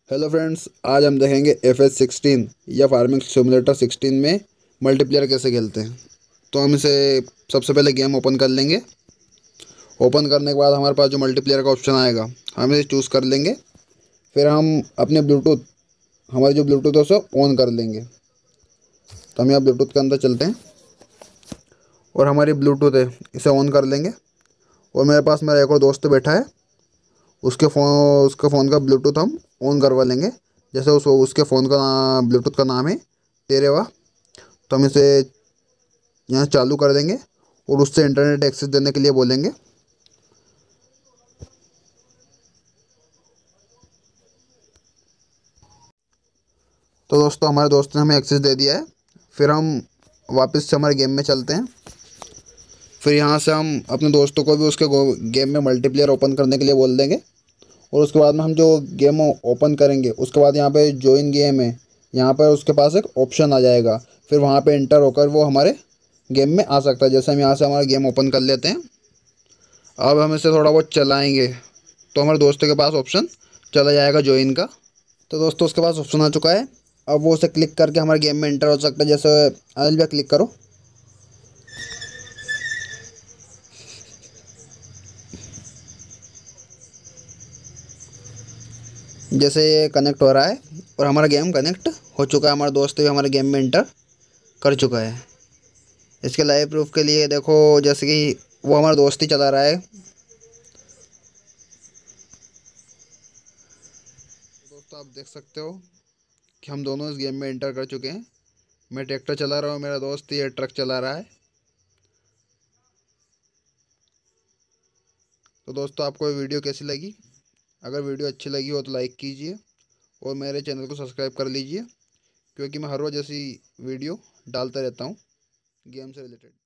Hello friends, आज हम देखेंगे FH16 या फार्मिंग सिमुलेटर 16 में मल्टीप्लेयर कैसे खेलते हैं। तो हम इसे सबसे पहले गेम ओपन कर लेंगे। ओपन करने के बाद हमारे पास जो मल्टीप्लेयर का ऑप्शन आएगा हम इसे चूज़ कर लेंगे। फिर हम अपने ब्लूटूथ हमारी जो ब्लूटूथ है उसे ऑन कर लेंगे। तो हम यहाँ ब्लूटूथ के अंदर चलते हैं और हमारी ब्लूटूथ है इसे ऑन कर लेंगे। और मेरे पास मेरा एक और दोस्त बैठा है, उसके फ़ोन का ब्लूटूथ हम ऑन करवा लेंगे। जैसे उसके फ़ोन का ब्लूटूथ का नाम है टेरेवा। तो हम इसे यहाँ चालू कर देंगे और उससे इंटरनेट एक्सेस देने के लिए बोलेंगे। तो दोस्तों हमारे दोस्त ने हमें एक्सेस दे दिया है। फिर हम वापस से हमारे गेम में चलते हैं। फिर यहाँ से हम अपने दोस्तों को भी उसके गेम में मल्टीप्लेयर ओपन करने के लिए बोल देंगे। और उसके बाद में हम जो गेम ओपन करेंगे उसके बाद यहाँ पे ज्वाइन गेम है, यहाँ पर उसके पास एक ऑप्शन आ जाएगा। फिर वहाँ पे इंटर होकर वो हमारे गेम में आ सकता है। जैसे हम यहाँ से हमारा गेम ओपन कर लेते हैं। अब हम इसे थोड़ा बहुत चलाएंगे तो हमारे दोस्त के पास ऑप्शन चला जाएगा ज्वाइन का। तो दोस्तों उसके पास ऑप्शन आ चुका है। अब वो उसे क्लिक करके हमारे गेम में एंटर हो सकता है। जैसे अनिल भैया क्लिक करो। जैसे ये कनेक्ट हो रहा है और हमारा गेम कनेक्ट हो चुका है, हमारा दोस्त भी हमारे गेम में एंटर कर चुका है। इसके लाइव प्रूफ के लिए देखो, जैसे कि वो हमारा दोस्त ही चला रहा है। दोस्तों आप देख सकते हो कि हम दोनों इस गेम में एंटर कर चुके हैं। मैं ट्रैक्टर चला रहा हूँ, मेरा दोस्त ये ट्रक चला रहा है। तो दोस्तों आपको ये वीडियो कैसी लगी? अगर वीडियो अच्छी लगी हो तो लाइक कीजिए और मेरे चैनल को सब्सक्राइब कर लीजिए, क्योंकि मैं हर रोज़ ऐसी वीडियो डालता रहता हूँ गेम से रिलेटेड।